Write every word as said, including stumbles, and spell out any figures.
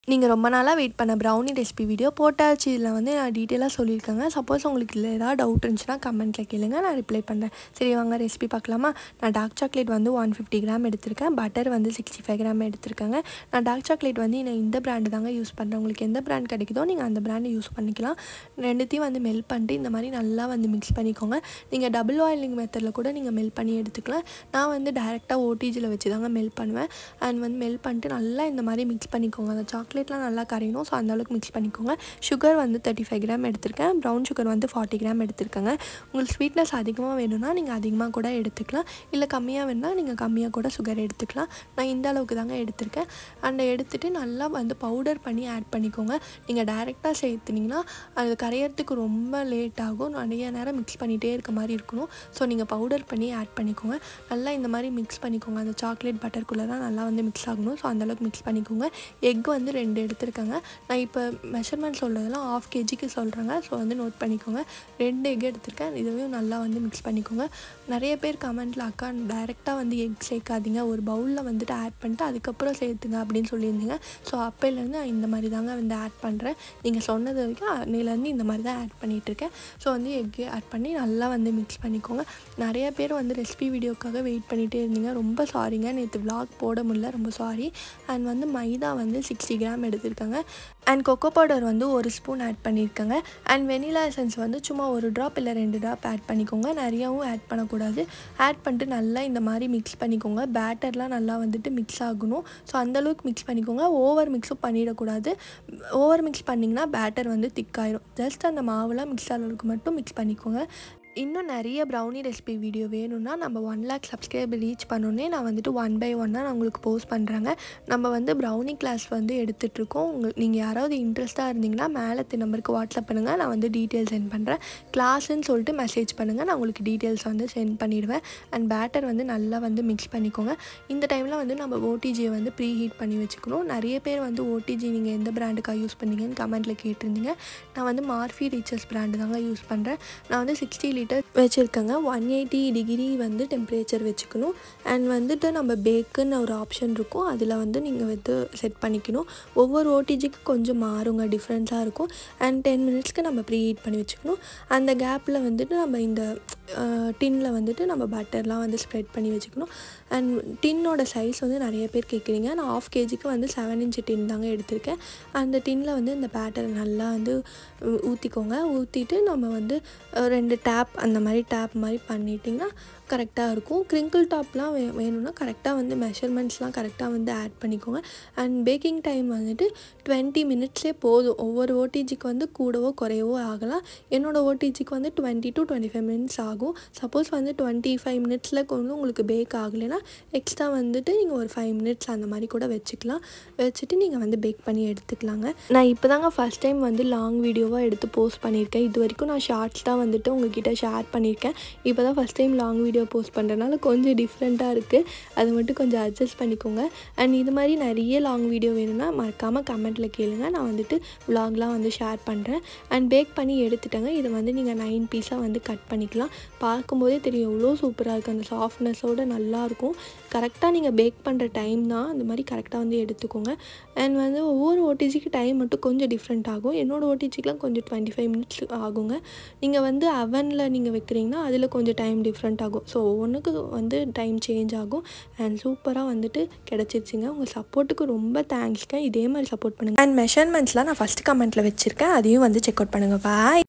நீங்க ரொம்ப நாளா வெயிட் பண்ண ப்ரௌனி ரெசிபி வீடியோ போட்டாச்சு. இதில் வந்து நான் டீட்டெயிலாக சொல்லியிருக்கேங்க. சப்போஸ் உங்களுக்கு இதில் ஏதாவது டவுட் இருந்துச்சுன்னா கமெண்ட்டில் கேளுங்க, நான் ரிப்ளை பண்ணுறேன். சரி வாங்க ரெசிபி பார்க்கலாமா? நான் டார்க் சாக்லேட் வந்து ஒன் ஃபிஃப்டி கிராம் எடுத்திருக்கேன். பட்டர் வந்து சிக்ஸ்டி ஃபைவ் கிராம் எடுத்திருக்கேங்க. நான் டார்க் சாக்லேட் வந்து நான் இந்த பிராண்டு தாங்க யூஸ் பண்ணுறேன். உங்களுக்கு எந்த பிராண்ட் கிடைக்குதோ நீங்கள் அந்த பிராண்டு யூஸ் பண்ணிக்கலாம். ரெண்டுத்தையும் வந்து மெல்ட் பண்ணிட்டு இந்த மாதிரி நல்லா வந்து மிக்ஸ் பண்ணிக்கோங்க. நீங்கள் டபுள் பாயிலிங் மெத்தடில் கூட நீங்கள் மெல்ட் பண்ணி எடுத்துக்கலாம். நான் வந்து டைரெக்டாக ஓடிஜியில் வச்சு தாங்க மெல்ட் பண்ணுவேன். அண்ட் வந்து மெல்ட் பண்ணிட்டு நல்லா இந்த மாதிரி மிக்ஸ் பண்ணிக்கோங்க. அந்த சாக்லேட்லாம் நல்லா கரையணும். ஸோ அந்தளவுக்கு மிக்ஸ் பண்ணிக்கோங்க. சுகர் வந்து தேர்ட்டி ஃபைவ் கிராம் எடுத்திருக்கேன். ப்ரௌன் சுகர் வந்து ஃபார்ட்டி கிராம் எடுத்திருக்கேங்க. உங்களுக்கு ஸ்வீட்னஸ் அதிகமாக வேணும்னா நீங்கள் அதிகமாக கூட எடுத்துக்கலாம். இல்லை கம்மியாக வேணும்னா நீங்கள் கம்மியாக கூட சுகர் எடுத்துக்கலாம். நான் இந்த அளவுக்கு தாங்க எடுத்திருக்கேன். அந்த எடுத்துகிட்டு நல்லா வந்து பவுடர் பண்ணி ஆட் பண்ணிக்கோங்க. நீங்கள் டைரெக்டாக சேர்த்துனீங்கன்னா அது கரையிறதுக்கு ரொம்ப லேட் ஆகும். நிறைய நேரம் மிக்ஸ் பண்ணிகிட்டே இருக்க மாதிரி இருக்கணும். ஸோ நீங்கள் பவுடர் பண்ணி ஆட் பண்ணிக்கோங்க. நல்லா இந்த மாதிரி மிக்ஸ் பண்ணிக்கோங்க. அந்த சாக்லேட் பட்டருக்குள்ளே தான் நல்லா வந்து மிக்ஸ் ஆகணும். ஸோ அந்தளவுக்கு மிக்ஸ் பண்ணிக்கோங்க. எக் வந்து ரெண்டு எடுத்துருக்காங்க. நான் இப்போ மெஷர்மெண்ட் சொல்கிறதெல்லாம் ஹாஃப் கேஜிக்கு சொல்கிறேங்க. ஸோ வந்து நோட் பண்ணிக்கோங்க. ரெண்டு எக் எடுத்திருக்கேன். இதுவும் நல்லா வந்து மிக்ஸ் பண்ணிக்கோங்க. நிறைய பேர் கமெண்ட்டில் அக்கா டைரெக்டாக வந்து எக் சேர்க்காதீங்க, ஒரு பவுலில் வந்துட்டு ஆட் பண்ணிட்டு அதுக்கப்புறம் சேர்த்துங்க அப்படின்னு சொல்லியிருந்தீங்க. ஸோ அப்போலேருந்து நான் இந்த மாதிரி தாங்க வந்து ஆட் பண்ணுறேன். நீங்கள் சொன்னது வரைக்கும் அன்னையிலேருந்து இந்த மாதிரி தான் ஆட் பண்ணிகிட்ருக்கேன். ஸோ வந்து எக்கு ஆட் பண்ணி நல்லா வந்து மிக்ஸ் பண்ணிக்கோங்க. நிறைய பேர் வந்து ரெசிபி வீடியோக்காக வெயிட் பண்ணிகிட்டே இருந்தீங்க. ரொம்ப சாரிங்க, நேற்று விலாக் போட முடியல, ரொம்ப சாரி. அண்ட் வந்து மைதா வந்து சிக்ஸ்டி கிராம் எடுத்திருக்காங்க. அண்ட் கொக்கோ பவுடர் வந்து ஒரு ஸ்பூன் ஆட் பண்ணியிருக்கேங்க. அண்ட் வெனிலா எசன்ஸ் வந்து சும்மா ஒரு ட்ராப் இல்லை ரெண்டு ட்ராப் ஆட் பண்ணிக்கோங்க. நிறையாவும் ஆட் பண்ணக்கூடாது. ஆட் பண்ணிட்டு நல்லா இந்த மாதிரி மிக்ஸ் பண்ணிக்கோங்க. பேட்டர்லாம் நல்லா வந்துட்டு மிக்ஸ் ஆகணும். ஸோ அந்தளவுக்கு மிக்ஸ் பண்ணிக்கோங்க. ஓவர் மிக்ஸும் பண்ணிடக்கூடாது. ஓவர் மிக்ஸ் பண்ணிங்கன்னா பேட்டர் வந்து திக்காயிரும். ஜஸ்ட் அந்த மாவுலாம் மிக்ஸ் ஆகிறதுக்கு மட்டும் மிக்ஸ் பண்ணிக்கோங்க. இன்னும் நிறைய ப்ரௌனி ரெசிபி வீடியோ வேணும்னா நம்ம ஒன் லேக் சப்ஸ்கிரைபர் ரீச் பண்ணோன்னே நான் வந்துட்டு ஒன் பை ஒன்னாக நான் உங்களுக்கு போஸ்ட் பண்ணுறேங்க. நம்ம வந்து ப்ரௌனி கிளாஸ் வந்து எடுத்துகிட்ருக்கோம். உங்களுக்கு நீங்கள் யாராவது இன்ட்ரெஸ்ட்டாக இருந்தீங்கன்னா மேலே நம்பருக்கு வாட்ஸ்அப் பண்ணுங்கள். நான் வந்து டீட்டெயில்ஸ் சென்ட் பண்ணுறேன். கிளாஸுன்னு சொல்லிட்டு மெசேஜ் பண்ணுங்கள். நான் உங்களுக்கு டீட்டெயில்ஸ் வந்து சென்ட் பண்ணிடுவேன். அண்ட் பேட்டர் வந்து நல்லா வந்து மிக்ஸ் பண்ணிக்கோங்க. இந்த டைமில் வந்து நம்ம ஓடிஜியை வந்து ப்ரீ ஹீட் பண்ணி வச்சுக்கணும். நிறைய பேர் வந்து ஓடிஜி நீங்கள் எந்த பிராண்டுக்காக யூஸ் பண்ணீங்கன்னு கமெண்ட்டில் கேட்டிருந்தீங்க. நான் வந்து மார்ஃபி ரிச்சஸ் பிராண்டு தாங்க யூஸ் பண்ணுறேன். நான் வந்து சிக்ஸ்டி லிட்டர் வச்சுருக்கேங்க. ஒன் எயிட்டி டிகிரி வந்து டெம்பரேச்சர் வச்சுக்கணும். அண்ட் வந்துட்டு நம்ம பேக்குன்னு ஒரு ஆப்ஷன் இருக்கும், அதில் வந்து நீங்கள் வந்து செட் பண்ணிக்கணும். ஒவ்வொரு ஓடிஜிக்கு கொஞ்சம் மாறுங்க, டிஃப்ரென்ஸாக இருக்கும். அண்ட் டென் மினிட்ஸ்க்கு நம்ம ப்ரீ ஹீட் பண்ணி வச்சுக்கணும். அந்த கேப்பில் வந்துட்டு நம்ம இந்த டின்னில் வந்துட்டு நம்ம பட்டர்லாம் வந்து ஸ்ப்ரெட் பண்ணி வச்சுக்கணும். அண்ட் டின்னோட சைஸ் வந்து நிறைய பேர் கேட்குறீங்க. நான் ஹாஃப் கேஜிக்கு வந்து செவன் இன்ச்சு டின் தாங்க எடுத்திருக்கேன். அந்த டின்னில் வந்து இந்த பேட்டரை நல்லா வந்து ஊற்றிக்கோங்க. ஊற்றிட்டு நம்ம வந்து ரெண்டு டேப் அந்த மாதிரி டேப் மாதிரி பண்ணிட்டிங்கன்னா கரெக்டாக இருக்கும். க்ரிங்கிள் டாப்லாம் வே வேணும்னா கரெக்டாக வந்து மெஷர்மெண்ட்ஸ்லாம் கரெக்டாக வந்து ஆட் பண்ணிக்கோங்க. அண்ட் பேக்கிங் டைம் வந்துட்டு டுவெண்ட்டி மினிட்ஸே போதும். ஒவ்வொரு ஓடிஜிக்கு வந்து கூடவோ குறையவோ ஆகலாம். என்னோடய ஓடிஜிக்கு வந்து twenty to twenty five minutes ஆகும். சப்போஸ் வந்து டுவெண்ட்டி ஃபைவ் மினிட்ஸில் கொஞ்சம் உங்களுக்கு பேக் ஆகலைன்னா எக்ஸ்ட்ரா வந்துட்டு நீங்கள் ஒரு ஃபைவ் மினிட்ஸ் அந்த மாதிரி கூட வச்சுக்கலாம். வச்சுட்டு நீங்கள் வந்து பேக் பண்ணி எடுத்துக்கலாங்க. நான் இப்போ தாங்க ஃபஸ்ட் டைம் வந்து லாங் வீடியோவாக எடுத்து போஸ்ட் பண்ணியிருக்கேன். இது வரைக்கும் நான் ஷார்ட்ஸ் தான் வந்துட்டு உங்ககிட்ட ஷேர் பண்ணியிருக்கேன். இப்போ தான் first time long video post பண்ணுறதுனால கொஞ்சம் டிஃப்ரெண்ட்டாக இருக்குது. அது மட்டும் கொஞ்சம் அட்ஜஸ்ட் பண்ணிக்கோங்க. அண்ட் இது மாதிரி நிறைய லாங் வீடியோ வேணும்னா மறக்காமல் கமெண்ட்டில் கேளுங்க. நான் வந்துட்டு விலாக்லாம் வந்து ஷேர் பண்ணுறேன். அண்ட் பேக் பண்ணி எடுத்துட்டேங்க. இதை வந்து நீங்கள் நைன் பீஸாக வந்து கட் பண்ணிக்கலாம். பார்க்கும்போதே தெரியும் எவ்வளோ சூப்பராக இருக்குது. அந்த சாஃப்ட்னஸோடு நல்லாயிருக்கும். கரெக்டாக நீங்கள் பேக் பண்ணுற டைம் தான் அந்த மாதிரி கரெக்டாக வந்து எடுத்துக்கோங்க. அண்ட் வந்து ஒவ்வொரு ஓடிஜிக்கு டைம் மட்டும் கொஞ்சம் டிஃப்ரெண்ட் ஆகும். என்னோடய ஓடிஜிக்கெலாம் கொஞ்சம் டுவெண்ட்டி ஃபைவ் மினிட்ஸ் ஆகுங்க. நீங்கள் வந்து அவனில் நீங்கள் வைக்கிறீங்கன்னா அதில் கொஞ்சம் டைம் டிஃப்ரெண்ட் ஆகும். ஸோ ஒவ்வொன்றுக்கு வந்து டைம் சேஞ்ச் ஆகும். அண்ட் சூப்பராக வந்துட்டு கிடச்சிருச்சுங்க. உங்கள் சப்போர்ட்டுக்கு ரொம்ப தேங்க்ஸ்ங்க. இதே மாதிரி சப்போர்ட் பண்ணுங்கள். அண்ட் மெஷர்மெண்ட்ஸ்லாம் நான் ஃபஸ்ட்டு கமெண்ட்டில் வச்சுருக்கேன். அதையும் வந்து செக் அவுட் பண்ணுங்கள். பாய்.